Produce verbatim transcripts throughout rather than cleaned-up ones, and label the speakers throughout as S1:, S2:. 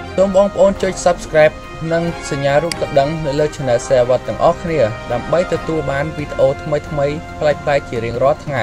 S1: សូមបងប្អូនចុច Subscribe និងសញ្ញារូបកណ្ដឹងនៅលើ Channel សេវ៉ាត់ទាំងអស់គ្នាដើម្បីទទួលបានវីដេអូថ្មីៗប្លែកៗជារៀងរាល់ថ្ងៃ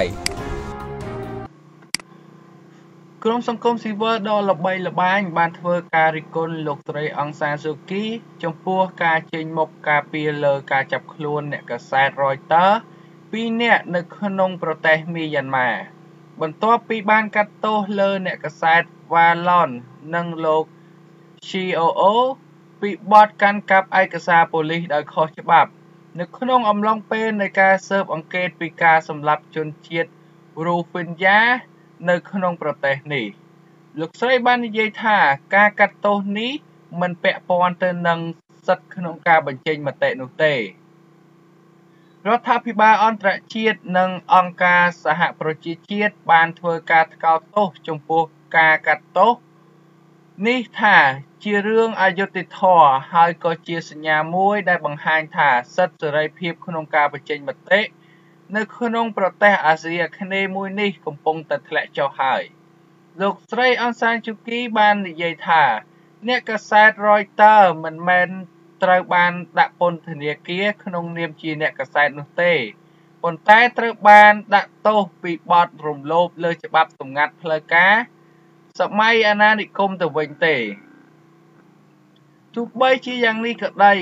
S1: ក្រុមសង្គមស៊ីវិលដ៏ល្បីល្បាញបានធ្វើការរិះគន់លោកស្រីអង្សានស៊ូគីចំពោះការចេញមុខការពារលើការចាប់ខ្លួនអ្នកកាសែត Reuters ពីរនាក់នៅក្នុងប្រទេសមីយ៉ាន់ម៉ាបន្ទាប់ពីបានកាត់ទោសលើអ្នកកាសែត Valon និងលោក ซี โอ โอ ពីបទកាន់កាប់ឯកសារប៉ូលីសដោយខុសច្បាប់នៅក្នុងអំឡុងពេលនៃការស៊ើបអង្កេតពីការសម្លាប់ជនជាតិ Rohingya នៅក្នុងប្រទេសនេះលោកស្រីបាននិយាយថាការកាត់ទោសនេះមិនពាក់ព័ន្ធទៅនឹងសិទ្ធិក្នុងការបញ្ចេញមតិនោះទេរដ្ឋាភិបាលអន្តរជាតិនិងអង្គការសហប្រជាជាតិបានធ្វើការថ្កោលទោសចំពោះការកាត់ទោសនេះថាជារឿងអយុត្តិធម៌ហើយក៏ជាសញ្ញាមួយដែលបង្ហាញថាសិទ្ធិសេរីភាពក្នុងការបញ្ចេញមតិនៅក្នុងប្រទេសអាស៊ីអាគ្នេយ៍មួយនេះកំពុងតែធ្លាក់ចុះហើយលោកស្រីអង្សានស៊ូគីបាននិយាយថាអ្នកកាសែត Reuters មិនមែនត្រូវបានដាក់ពន្ធនាគារក្នុងនាមជាអ្នកកាសែតនោះទេប៉ុន្តែត្រូវបានដាក់ទោសពីបទរំលោភលើច្បាប់សម្ងាត់ផ្លូវការសម័យអាណានិគមទៅវិញទេទោះបីជាយ៉ាងនេះក៏ដោយ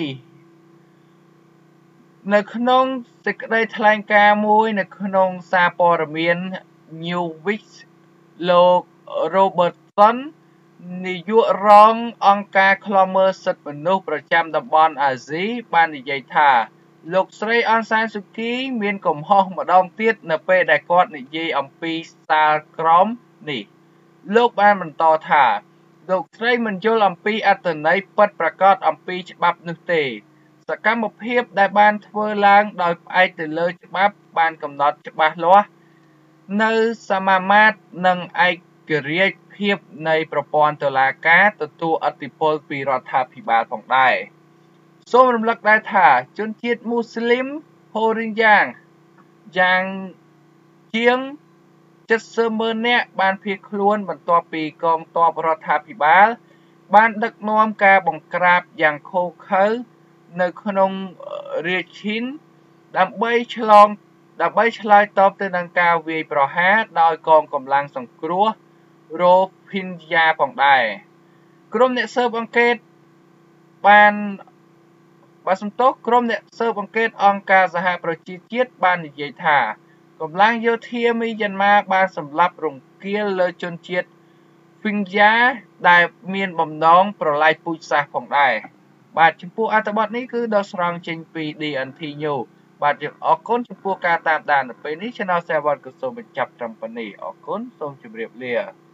S1: នៅក្នុងសេចក្តីថ្លែងការណ៍មួយនៅក្នុងសារព័ត៌មាន Newsweek លោក Robertson នាយករងអង្គការឃ្លាំមើលសិទ្ធិមនុស្សប្រចាំតំបន់អាស៊ីបាននិយាយថាលោកស្រីអង្សានស៊ូគីមានកំហុសម្ដងទៀតនៅពេលដែលគាត់និយាយអំពីសាលក្រមនេះលោកបានបន្តថាលោកស្រីមិនយល់អំពីអត្ថន័យពិតប្រាកដអំពីច្បាប់នោះទេសកម្មភាពដែលបានធ្វើឡើងដោយផ្អែកទៅលើច្បាប់បានកំណត់ច្បាស់លាស់នៅសមាមាត្រនិងឯករាជ្យភាពនៃប្រព័ន្ធតុលាការទទួលឥទ្ធិពលពីរដ្ឋាភិបាលផងដែរសូមរំលឹកដែរថាជនជាតិមូស្លីម Rohingya យ៉ាងជាងជិតសឺម៉ឺននាក់បានភៀសខ្លួនបន្ទាប់ពីកងទ័ពរដ្ឋាភិបាលបានដឹកនាំការបង្ក្រាបយ៉ាងឃោរឃៅនៅក្នុងរាជធានីដើម្បីឆ្លងដើម្បីឆ្លើយតបទៅនឹងការវាយប្រហារដោយកងកម្លាំងសង្គ្រោះ Rohingya ផងដែរក្រុមអ្នកស៊ើបអង្កេតបានបានសំទោសក្រុមអ្នកស៊ើបអង្កេតអង្គការសហប្រជាជាតិបាននិយាយថាកម្លាំងយោធាមីយ៉ាន់ម៉ាបានសម្លាប់រង្គាលលើជនជាតិ Rohingya ដែលមានបំណងប្រល័យពូជសាសន៍ផងដែរបាទចំពោះអត្ថបទនេះគឺដកស្រង់ចេញពី ឌី អិន ធី News បាទយើងអរគុណចំពោះការតាមដាននៅពេលនេះ Channel សេវ៉ាត់ក៏សូមបញ្ចប់ត្រឹមប៉ុណ្ណេះអរគុណសូមជម្រាបលា